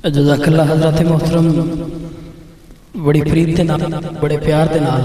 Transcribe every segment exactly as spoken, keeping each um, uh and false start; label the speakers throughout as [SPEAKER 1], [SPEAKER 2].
[SPEAKER 1] جزاک اللہ حضرت محترم بڑی پریت دے نال بڑے پیار دے نال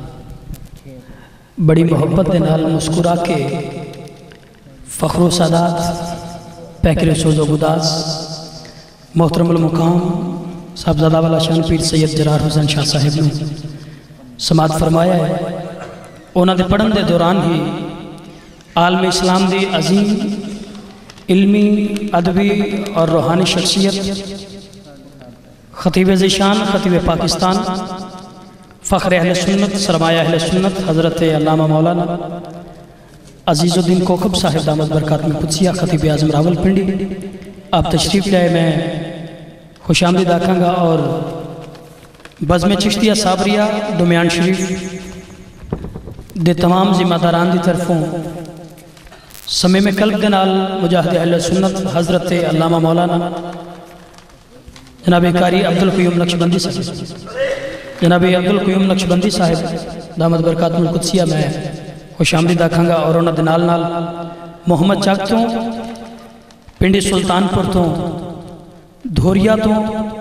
[SPEAKER 1] بڑی محبت دے نال مسکرا کے فخر و سعادت پیکر سوز و گداز محترم المقام صاحبزادہ والا شان پیر سید جرار حسین شاہ صاحب نے سماعت فرمایا ہے۔ انہاں دے پڑھن دے دوران ہی عالم اسلام دی عظیم علمی ادبی اور روحانی شخصیت خطیب ذیشان خطیب پاکستان فخر اہل سنت سرمایہ اہل سنت حضرت علامہ مولانا عزیز الدین کوکب صاحب دامت برکات میں قدسیہ خطیب اعظم راول پنڈی آپ تشریف لائے، میں خوش آمدید آکھاں گا اور بزم چشتیہ صابریہ دمیان شریف دے تمام ذمہ داران دی طرفوں سمیم قلب دے نال مجاہد اہل سنت حضرت علامہ مولانا جناب قاری عبدالقیوم نقشبندی صاحب جناب عبدالقیوم نقشبندی صاحب دامت برکات القدسیہ میں خوش آمدید آکھاں گا اور انہاں دے نال نال محمد چاک تو پنڈی سلطان پور تو دھوریا تو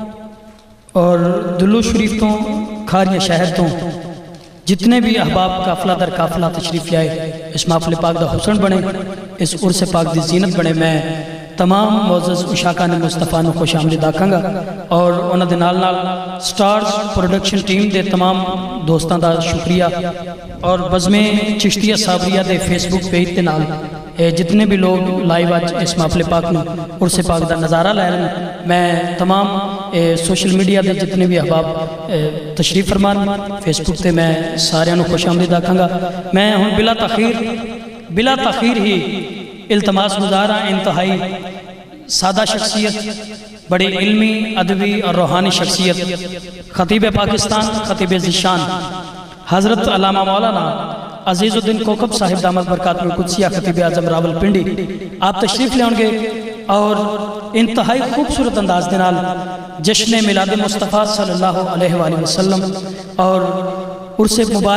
[SPEAKER 1] اور دلو شریف تو کھاریہ شہر تو جتنے بھی احباب قافلہ در قافلہ تشریف لائے اس محفل پاک دا حسن بنے، اس عرص پاک دی زینت بنے، میں تمام معزز اشاکان مصطفیٰ نے خوش آمدید آکھاں گا اور انہاں دے نال نال سٹارز پروڈکشن ٹیم دے تمام دوستان دا شکریہ اور بزم چشتیہ صابریہ دے فیس بک پیج دے نال جتنے بھی لوگ لائیو آج اس محفل پاک میں عرص پاک دا نظارہ لائے میں تمام سوشل میڈیا دے جتنے بھی احباب تشریف فرمان فیس بک تے میں سارے انہوں خوش آمدید آکھاں گا۔ میں ہوں بلا تاخیر بلا تاخیر ہی التماس گزارا انتہائی سادہ شخصیت بڑی علمی ادبی اور روحانی شخصیت خطیب پاکستان خطیب ذیشان حضرت علامہ مولانا عزیز الدین کوکب صاحب دامت برکات القدسیہ خطیب اعظم راول پنڈی آپ تشریف لے ہوں گے اور انتہائی خوبصورت انداز دے نال جشن میلاد مصطفیٰ صلی اللہ علیہ وآلہ وسلم اور عرص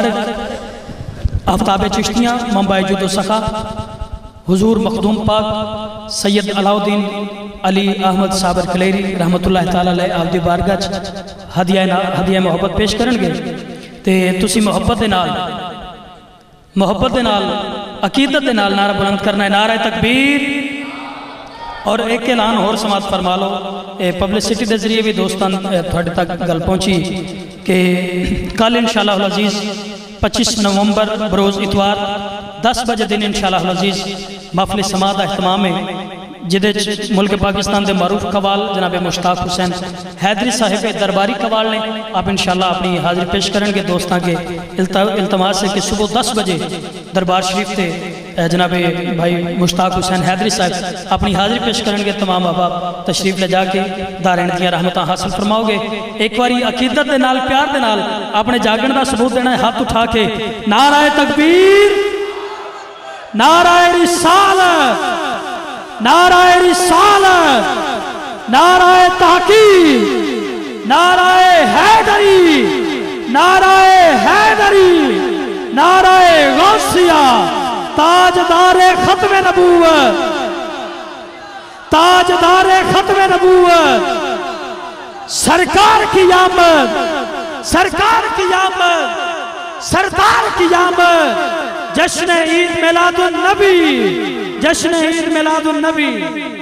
[SPEAKER 1] مبارک آفتاب چشتیاں منبع جود و سخا حضور مخدوم پاک سید علاؤدین علی احمد صابر کلیری رحمت اللہ تعالیٰ علیہ آبدی بارگاہ ہدیہ محبت پیش کرن گے تے تسی محبت دے نال محبت دے نال عقیدت دے نال نعرہ بلند کرنا ہے نعرہ تکبیر اور ایک اعلان اور سماعت فرما لو پبلسٹی دے ذریعے بھی دوستان تھوڑے تک گل پہنچی کہ کل انشاءاللہ العزیز پچیس نومبر بروز اتوار دس بجے دن انشاءاللہ العزیز محفل سماعت اہتمام ہے جدے ملک پاکستان دے معروف قوال جناب مشتاق حسین حیدری صاحب درباری قوال نے آپ انشاءاللہ اپنی حاضری پیش کریں گے دوستاں کے التماس سے کہ صبح دس بجے دربار شریف تے جناب بھائی مشتاق حسین حیدری صاحب اپنی حاضری پیش کریں گے، تمام احباب تشریف لے جا کے دارین دیا رحمتہ حاصل فرماؤ گے۔ ایک باری عقیدت دے نال پیار دے نال اپنے جاگن دا ثبوت دینا ہے، ہاتھ اٹھا کے نعرہ تکبیر نعرہ رسالت نعرہ رسالت نعرہ تحقیق نعرہ حیدری نعرہ حیدری نعرہ غوثیہ تاجدار ختم نبوت تاجدار ختم نبوت سرکار کی آمد سرکار کی آمد سردار کی آمد جشن عید میلاد النبی جشن عید میلاد النبی